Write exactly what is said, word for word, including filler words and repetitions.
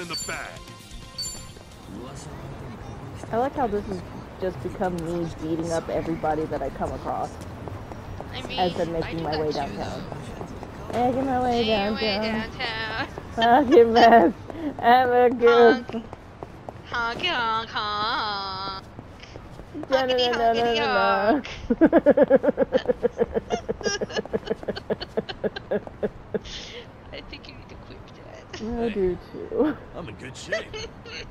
in the bag. I like how this has just become me beating up everybody that I come across. I mean, as I'm making my way downtown. Making my way downtown. downtown. Fucking mess. I'm a goof. Honk, honk, honk. Honkity honkity honk. I think you need to quit that. I do too. I'm in good shape.